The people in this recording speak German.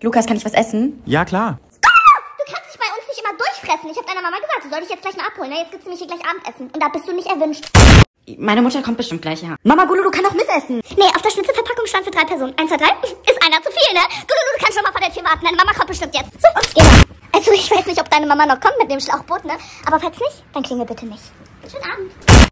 Lukas, kann ich was essen? Ja, klar. Du kannst dich bei uns nicht immer durchfressen. Ich habe deiner Mama gesagt, du soll dich jetzt gleich mal abholen. Ne? Jetzt gibt's nämlich hier gleich Abendessen. Und da bist du nicht erwünscht. Meine Mutter kommt bestimmt gleich, ja. Mama, Gulu, du kannst auch mitessen. Nee, auf der Schnitzelverpackung stand für 3 Personen. 1, 2, 3. Ist einer zu viel, ne? Gulu, du kannst schon mal vor der Tür warten. Deine Mama kommt bestimmt jetzt. So, geh mal. Also, ich weiß nicht, ob deine Mama noch kommt mit dem Schlauchboot, ne? Aber falls nicht, dann klingel bitte nicht. Schönen Abend.